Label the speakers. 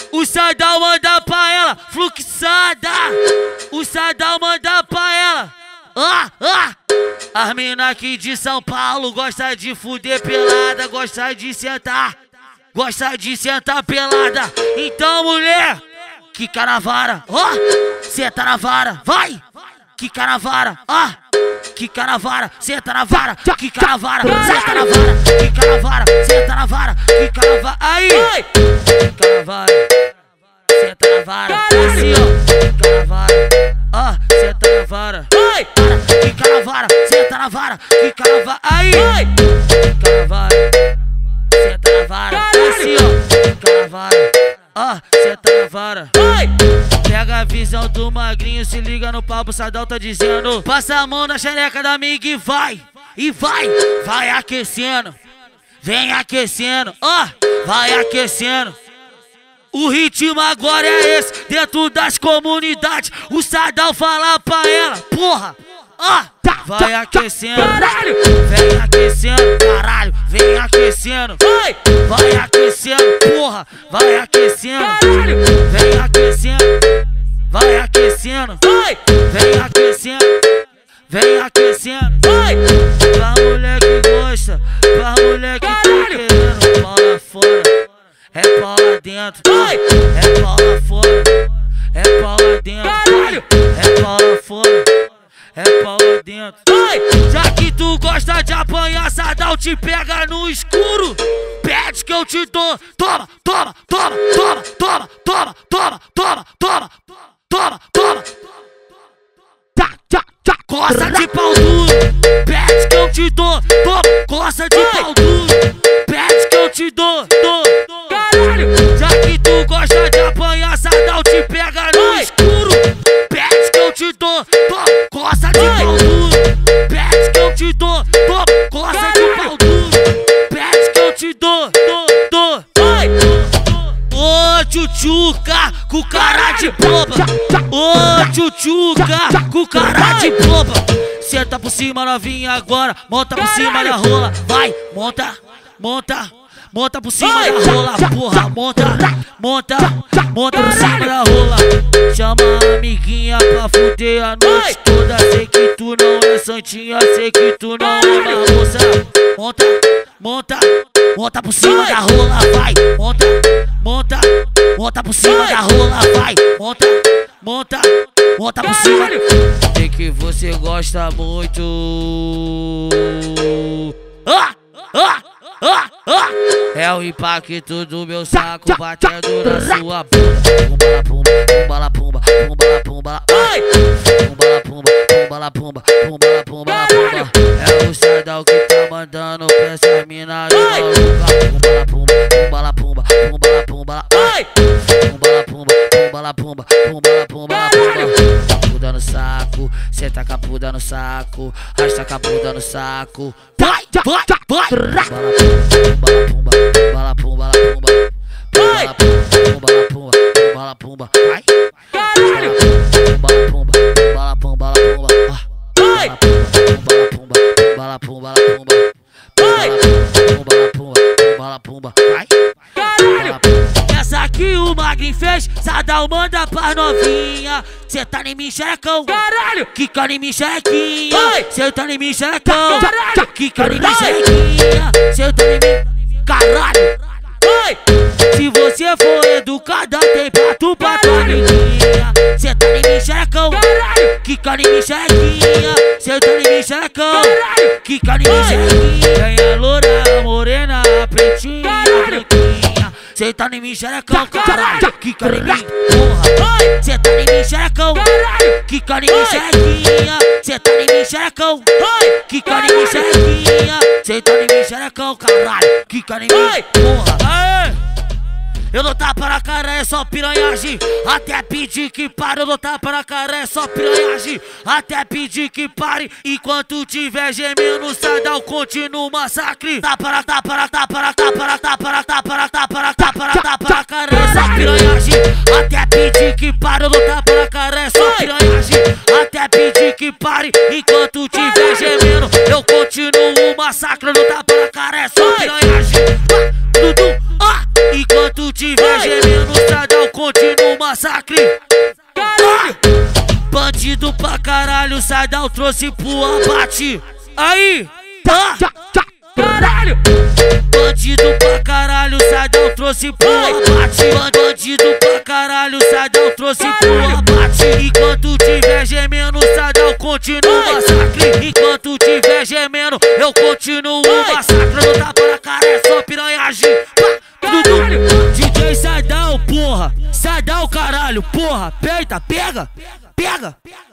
Speaker 1: O Sadal manda pra ela, fluxada. O Sadal manda pra ela. As mina aqui de São Paulo gosta de fuder pelada, gosta de sentar pelada. Então, mulher, quica na vara, senta na vara, vai. Quica na vara, quica na vara, senta na vara, quica na vara, senta na vara, quica na vara, senta na vara, quica na vara, aí, quica na vara, senta na vara, assim ó, quica na vara, senta na vara, quica na vara, senta na vara, quica na vara, aí, quica na vara, senta na vara, assim ó, quica na vara, senta na vara. Pega a visão do magrinho, se liga no papo, Sadal tá dizendo. Passa a mão na xereca da amiga e vai aquecendo. Vem aquecendo, vai aquecendo. O ritmo agora é esse, dentro das comunidades. O Sadal fala pra ela, porra, vai aquecendo, vem aquecendo, caralho, vem aquecendo, vai aquecendo, porra, vai aquecendo, vem aquecendo, vai aquecendo, vem aquecendo, vem aquecendo, pra mulher que gosta, pra mulher que tá querendo pau lá fora, é pau lá dentro, é pau lá fora, é pau lá dentro, é pau lá fora. É pau lá dentro. Já que tu gosta de apanhar, Sadal te pega no escuro. Pede que eu te dou. Toma, toma, toma, toma, toma, toma, toma, toma, toma, toma, toma. Coça de pau duro. Pede que eu te dou. Toma, coça de pau duro. Pede que eu te dou. Caralho. Já que tu gosta de apanhar, Sadal te pega no escuro. Pede que eu te dou. Toma, coça de pau duro. Pede que eu te dou. Toma, coça de pau duro. Pede que eu te dou. Ô tchutchuca, com cara de boba. Ô tchutchuca, com cara de boba. Senta por cima novinha agora, monta por cima da rola. Vai, monta, monta. Monta por cima da rola, porra, monta por cima da rola. Chama a amiguinha pra fuder a noite toda. Sei que tu não é santinha, sei que tu não é uma moça. Monta por cima da rola, vai. Monta por cima da rola, vai. Monta por cima. Sei que você gosta muito. É o impacto do meu saco batendo na sua bunda. Pumba la pumba, pumba la pumba, ai! Pumba la pumba, pumba la pumba, pumba la pumba, pumba. É o Sadal que tá mandando pra essa mina maluca. Pumba la pumba, pumba la pumba, pumba la pumba, ai! Pumba la pumba, pumba la pumba, pumba la pumba, pumba. Puda no saco, senta com a puda no saco, arrasta com a puda no saco. Vai! Pumba la pumba, pumba la pumba, pumba la pumba, vai! Pumba la pumba, pumba la pumba, vai! Pumba la pumba, vai! Pumba la pumba, vai! Essa aqui o magrinho fez, Sadal manda pra novinha. Cê tá em mim, xerecão, caralho! Quica em mim, xerequinha. Cê tá em mim, xerecão, caralho! Quica em mim, xerequinha. Cê tá em mim, caralho! Se você for educada, tem prato pra tua amiguinha. Cê tá em mim, xerecão, caralho! Quica em mim, xerequinha. Cê tá em mim, xerecão, caralho! Quica em mim, xerequinha. Tem a loura, a morena, a pretinha, a branquinha. Cê tá em mim, xerecão, caralho! Quica em mim, porra! Cê tá em mim, xerecão, caralho! Quica em mim, xerequinha. Cê tá em mim, xerecão, quica em mim, xerequinha. Cê tá em mim, xerecão, caralho! Quica em mim, porra! Eu não tapa na cara, é só piranhagem. Até pedir que pare, eu não tapa na cara, é só piranhagem. Até pedir que pare, enquanto tiver gemendo, Sadal continua o massacre. Tapa na cara, é só piranhagem. Até pedir que pare, eu não tapa na cara, é só piranhagem. Até pedir que pare, enquanto tiver gemendo, eu continuo o massacre. Eu não tapa na cara, é só piranhagem. Enquanto tiver gemendo, Sadal continua o massacre. Bandido pra caralho, Sadal trouxe pro abate. Aí, tá?
Speaker 2: Caralho!
Speaker 1: Bandido pra caralho, Sadal trouxe pro abate. Bandido pra caralho, Sadal trouxe pro abate. Enquanto tiver gemendo, Sadal continua o massacre. Enquanto tiver gemendo, eu continuo o massacre. Não dá pra cara, é só piranhagem. DJ Sadal, porra. Sadal, caralho, porra. Peita, pega, pega.